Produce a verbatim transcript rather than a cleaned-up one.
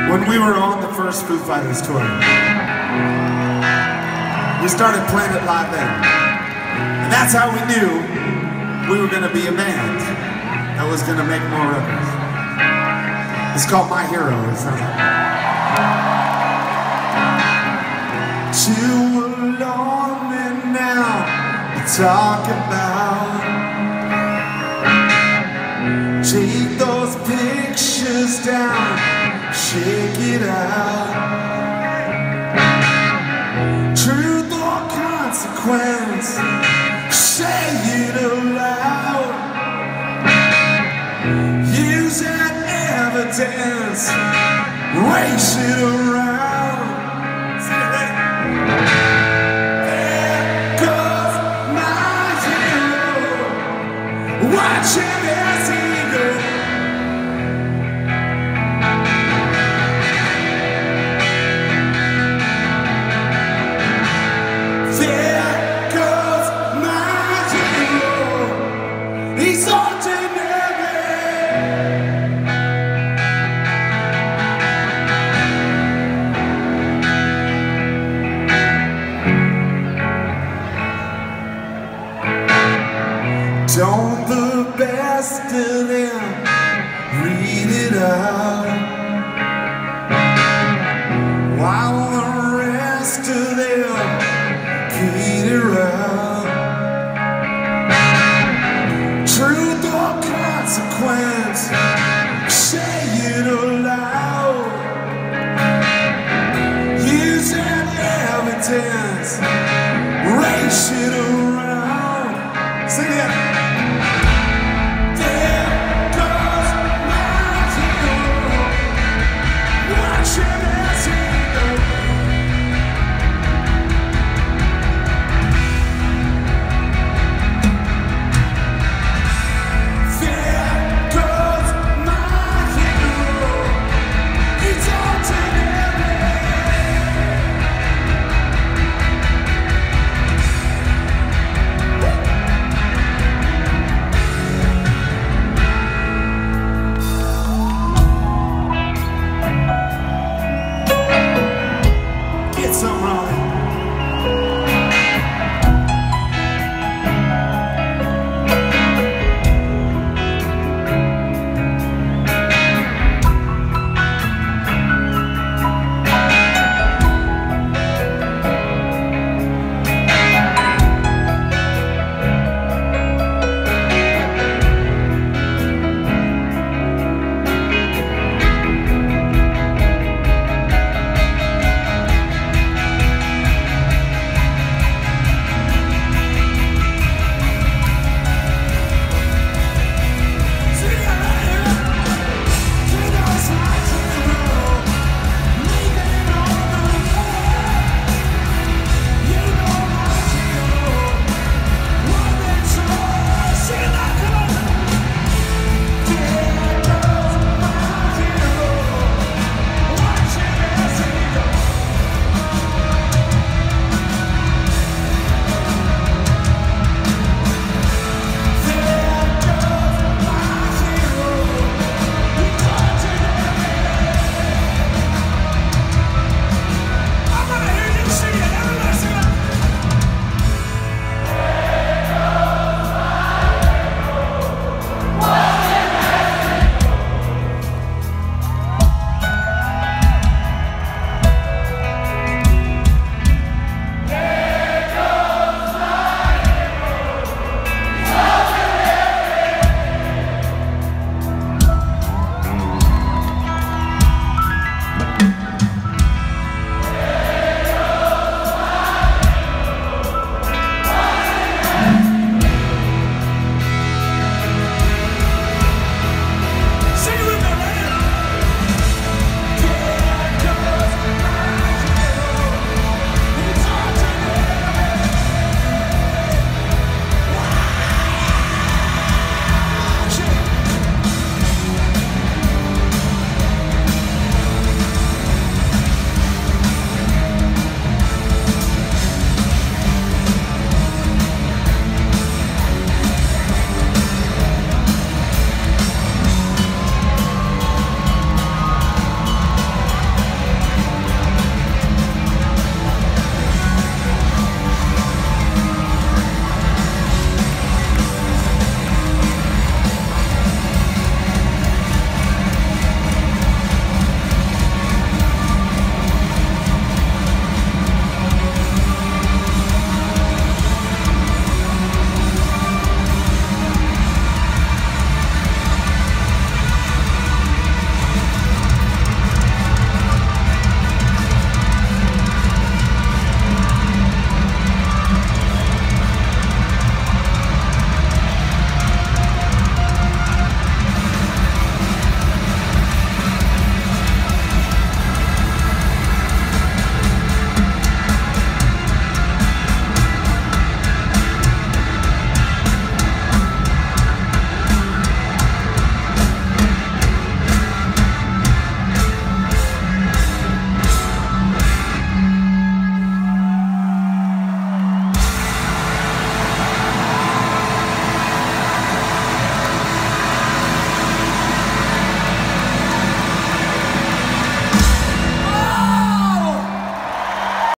When we were on the first Foo Fighters tour, we started playing it live then. And that's how we knew we were going to be a band that was going to make more records. It's called My Hero. It sounds like too lonely now to talk about. Take those pictures down, shake it out. Truth or consequence, say it aloud. Use that evidence, race it around. There goes my hero, watch him as he goes. He's ordinary. Don't the best of them read it out?